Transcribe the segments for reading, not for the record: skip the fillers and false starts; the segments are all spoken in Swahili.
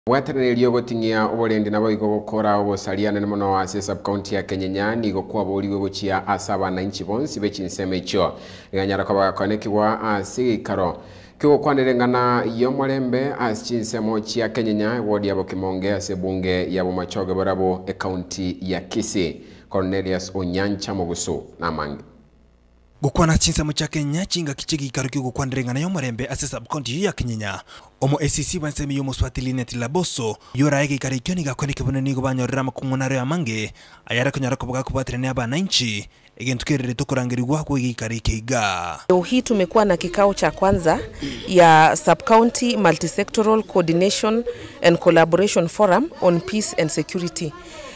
Watanelio gotingia obolendi nabo igokora obosalia nene mono ase sub-county ya Kenyenya nigo kwaboliwe gochia asaba na inchi bonsi bechinseme icho iganyara kwa konekwa ase karo kyo kwanerengana yo molembe asinsemo chia Kenyenya wodi yabo kimonge ase bunge yabo machoge barabo e county ya Kisii Cornelius Onyancha Moguso namange gukwana chinsemo cha Kenya chinga kichigi karukyo gukwanderengana yo morembe ase sub-county ya Kenyenya omo ACC bansemi yo muswatili netila boso yora ege karikyo ni gakweneke buneni go banyorera makumunaro ya mange ayara kunyara kubuga kubatrene abana inchi egentukerere tukurangirwa ko ege karikeiga. Leo hii tumekuwa na kikao cha kwanza ya Sub-County Multisectoral Coordination and Collaboration Forum on Peace and Security.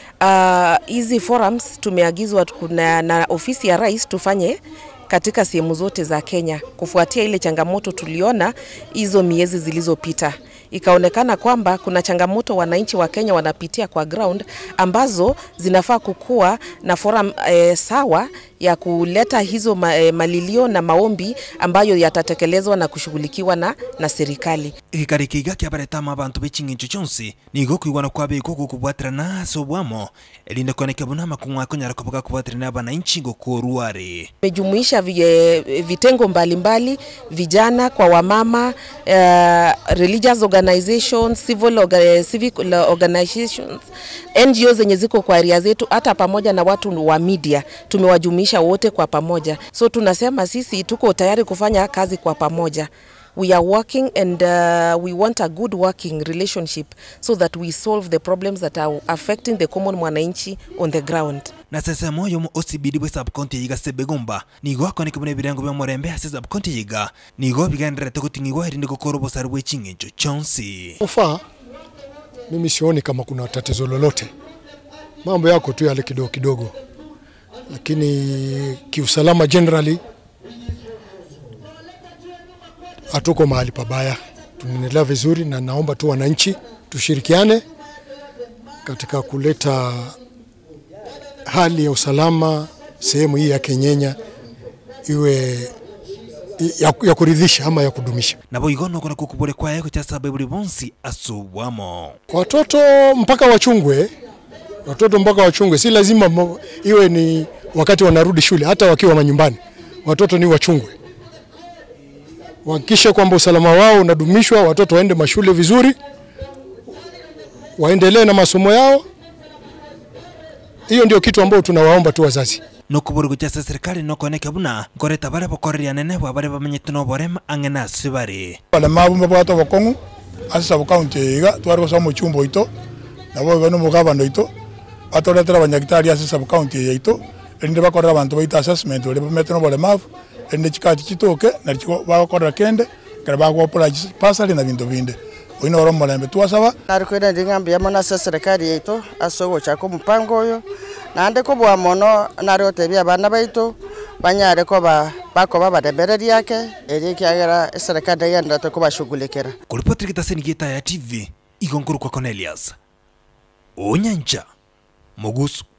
Hizi forums tumeagizwa na ofisi ya rais tufanye katika sehemu zote za Kenya kufuatia ile changamoto tuliona hizo miezi zilizopita. Ikaonekana kwamba kuna changamoto wananchi wa Kenya wanapitia kwa ground ambazo zinafaa kukua na forum sawa ya kuleta hizo malilio na maombi ambayo yatatekelezwa na kushughulikiwa na serikali. Ikarikiga kyabaretama abantu bechingincho chonsi nigo kwigwana kwabe koko kubwatrana sobwamo elinde koneka bunama kunwa konyara kubuga kubwatrana abananchi go koruare. Mejumuisha vitengo mbalimbali vijana kwa wamama, religious organizations, civic organizations, NGOs zenye ziko kwa area zetu hata pamoja na watu wa media tumewajumisha wote kwa pamoja. So tunasema sisi tuko tayari kufanya kazi kwa pamoja. We are working and we want a good working relationship so that we solve the problems that are affecting the common mwananchi on the ground. Na sasa moyo mu OCBD we sub-county yiga sebegomba nigo akoneka bune birango bya morembe ase sub-county yiga nigo bigandira tegutingirwa irinde gukora bosarwe chingencho chonsi. Ufa mimi sioni kama kuna tatizo lolote. Mambo yako tu yale kidogo kidogo. Lakini kiusalama generally hatuko mahali pabaya. Tunaendelea vizuri na naomba tu wananchi tushirikiane katika kuleta hali ya usalama sehemu hii ya Kenyenya iwe ya kuridhisha ama ya kudumisha. Nabo igono kuna kukubole kwa yako cha sababu buri bonsi asuwamo. Watoto mpaka wachungwe. Watoto mpaka wachungwe. Si lazima iwe ni wakati wanarudi shule, hata wakiwa manyumbani. Watoto ni wachungwe. Wakisha kwamba usalama wao unadumishwa, watoto waende mashule vizuri, waendelee na masomo yao. Hiyo ndio kitu ambao tunawaomba tu wazazi. Nokuburu cha serikali nokoneka buna koreta bare bokorria nene bwa bare bamenyetno borema angena sibari. Bale mabumba bwato bokongu asa sub-county iga twari so muchumbo ito nabo gono mugabano ito atoretera banyagitari asa sub-county ito ende bakorera abantu baita assessment ole bametno bale mavu ende chikati chitoke na chiko bakorera kende kare bagopora pasali na bintu binde oino oro molembe twasaba narikwenda ndingambia mona serikali ito asogo chako mpango yo nande ko bwa mono narotebya bana baito banyare ko bako babadebereri yake eri kyagera serikali yanda to ko bashughulikira. Kulipotri kitaseni ya TV igonkuru kwa Cornelius Onyancha Moguso.